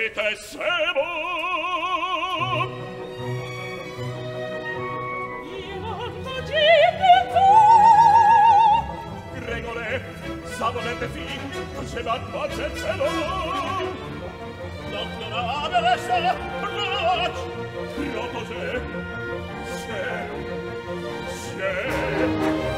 C'était c'est bon. Gregore, ça volete fin, faceva pace al cielo. L'octorale resta, proche, proposé, c'est,